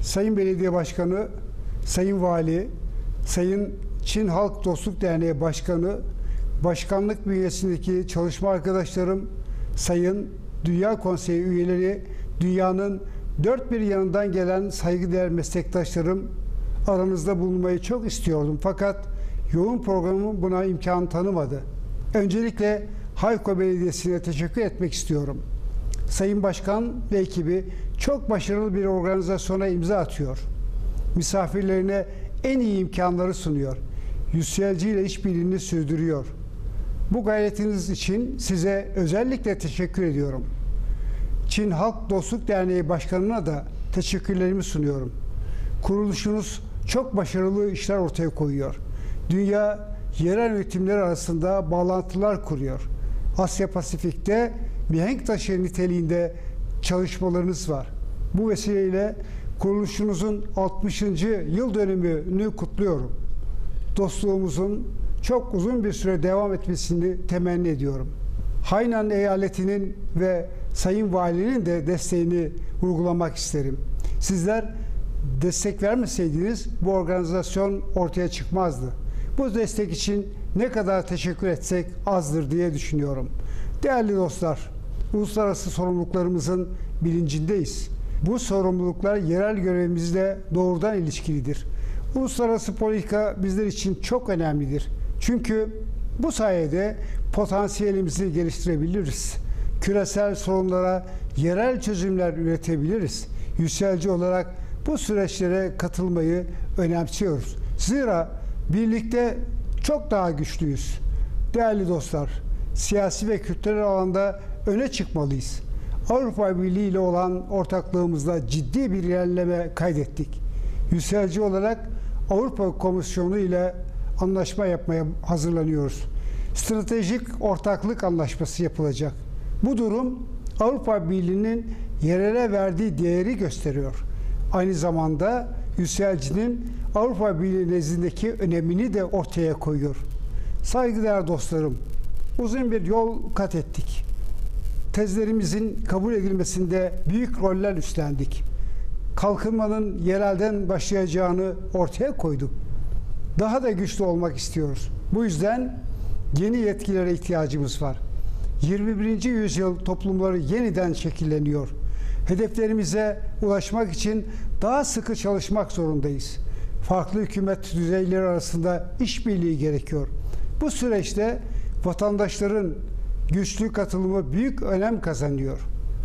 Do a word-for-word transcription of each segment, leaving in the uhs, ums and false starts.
Sayın Belediye Başkanı, Sayın Vali, Sayın Çin Halk Dostluk Derneği Başkanı, başkanlık bünyesindeki çalışma arkadaşlarım, Sayın Dünya Konseyi üyeleri, dünyanın dört bir yanından gelen saygıdeğer meslektaşlarım, aranızda bulunmayı çok istiyordum fakat yoğun programım buna imkan tanımadı. Öncelikle Hayko Belediyesi'ne teşekkür etmek istiyorum. Sayın Başkan ve ekibi çok başarılı bir organizasyona imza atıyor. Misafirlerine en iyi imkanları sunuyor. Yücelci ile işbirliğini sürdürüyor. Bu gayretiniz için size özellikle teşekkür ediyorum. Çin Halk Dostluk Derneği Başkanı'na da teşekkürlerimi sunuyorum. Kuruluşunuz çok başarılı işler ortaya koyuyor. Dünya yerel yönetimler arasında bağlantılar kuruyor. Asya Pasifik'te mihenk taşı niteliğinde çalışmalarınız var. Bu vesileyle kuruluşunuzun altmışıncı yıl dönümünü kutluyorum. Dostluğumuzun çok uzun bir süre devam etmesini temenni ediyorum. Hainan eyaletinin ve Sayın Valinin de desteğini vurgulamak isterim. Sizler destek vermeseydiniz bu organizasyon ortaya çıkmazdı. Bu destek için ne kadar teşekkür etsek azdır diye düşünüyorum. Değerli dostlar, uluslararası sorumluluklarımızın bilincindeyiz. Bu sorumluluklar yerel görevimizle doğrudan ilişkilidir. Uluslararası politika bizler için çok önemlidir. Çünkü bu sayede potansiyelimizi geliştirebiliriz. Küresel sorunlara yerel çözümler üretebiliriz. Yücelci olarak bu süreçlere katılmayı önemsiyoruz. Zira birlikte çok daha güçlüyüz. Değerli dostlar, siyasi ve kültürel alanda öne çıkmalıyız. Avrupa Birliği ile olan ortaklığımızda ciddi bir ilerleme kaydettik. Yücelci olarak Avrupa Komisyonu ile anlaşma yapmaya hazırlanıyoruz. Stratejik ortaklık anlaşması yapılacak. Bu durum Avrupa Birliği'nin yerele verdiği değeri gösteriyor. Aynı zamanda Yücelcinin Avrupa Birliği nezdindeki önemini de ortaya koyuyor. Saygıdeğer dostlarım, uzun bir yol kat ettik. Tezlerimizin kabul edilmesinde büyük roller üstlendik. Kalkınmanın yerelden başlayacağını ortaya koyduk. Daha da güçlü olmak istiyoruz. Bu yüzden yeni yetkilere ihtiyacımız var. yirmi birinci yüzyıl toplumları yeniden şekilleniyor. Hedeflerimize ulaşmak için daha sıkı çalışmak zorundayız. Farklı hükümet düzeyleri arasında işbirliği gerekiyor. Bu süreçte vatandaşların güçlü katılımı büyük önem kazanıyor.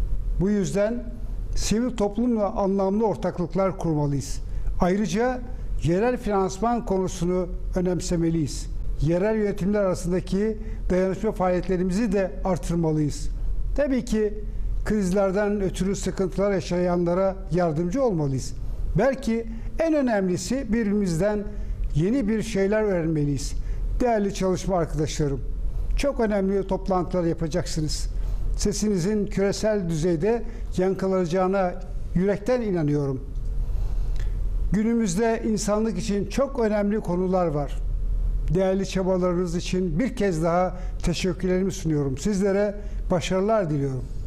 Bu yüzden sivil toplumla anlamlı ortaklıklar kurmalıyız. Ayrıca yerel finansman konusunu önemsemeliyiz. Yerel yönetimler arasındaki dayanışma faaliyetlerimizi de artırmalıyız. Tabii ki krizlerden ötürü sıkıntılar yaşayanlara yardımcı olmalıyız. Belki en önemlisi birbirimizden yeni bir şeyler öğrenmeliyiz. Değerli çalışma arkadaşlarım, çok önemli toplantılar yapacaksınız. Sesinizin küresel düzeyde yankılanacağına yürekten inanıyorum. Günümüzde insanlık için çok önemli konular var. Değerli çabalarınız için bir kez daha teşekkürlerimi sunuyorum. Sizlere başarılar diliyorum.